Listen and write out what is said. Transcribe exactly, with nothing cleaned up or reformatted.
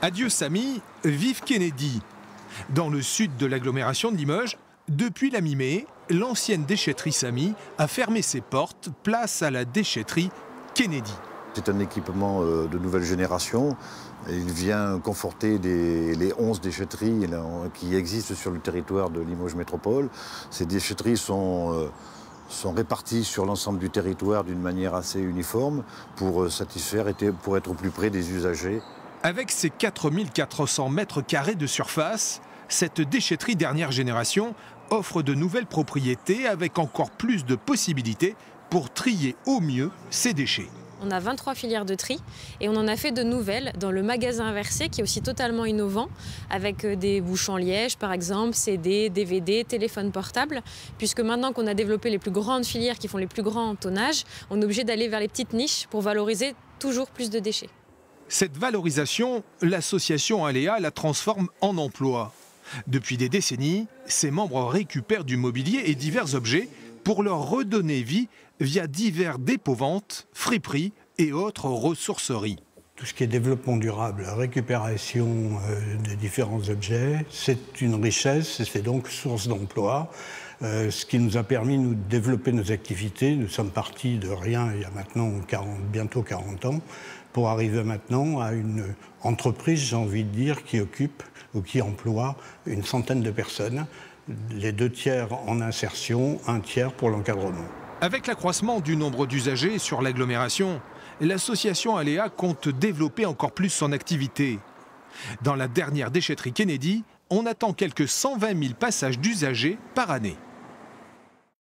Adieu Samy, vive Kennedy. Dans le sud de l'agglomération de Limoges, depuis la mi-mai, l'ancienne déchetterie Samy a fermé ses portes, place à la déchetterie Kennedy. C'est un équipement de nouvelle génération. Il vient conforter des, les onze déchetteries qui existent sur le territoire de Limoges Métropole. Ces déchetteries sont, euh, sont réparties sur l'ensemble du territoire d'une manière assez uniforme pour satisfaire et pour être au plus près des usagers. Avec ses quatre mille quatre cents mètres carrés de surface, cette déchetterie dernière génération offre de nouvelles propriétés avec encore plus de possibilités pour trier au mieux ses déchets. On a vingt-trois filières de tri et on en a fait de nouvelles dans le magasin inversé qui est aussi totalement innovant avec des bouchons en liège par exemple, C D, D V D, téléphone portable. Puisque maintenant qu'on a développé les plus grandes filières qui font les plus grands tonnages, on est obligé d'aller vers les petites niches pour valoriser toujours plus de déchets. Cette valorisation, l'association Aléa la transforme en emploi. Depuis des décennies, ses membres récupèrent du mobilier et divers objets pour leur redonner vie via divers dépôts-ventes, friperies et autres ressourceries. Tout ce qui est développement durable, récupération euh, des différents objets, c'est une richesse et c'est donc source d'emploi. Euh, ce qui nous a permis nous, de développer nos activités. Nous sommes partis de rien il y a maintenant quarante, bientôt quarante ans pour arriver maintenant à une entreprise, j'ai envie de dire, qui occupe ou qui emploie une centaine de personnes. Les deux tiers en insertion, un tiers pour l'encadrement. Avec l'accroissement du nombre d'usagers sur l'agglomération, l'association Aléa compte développer encore plus son activité. Dans la dernière déchetterie Kennedy, on attend quelques cent vingt mille passages d'usagers par année.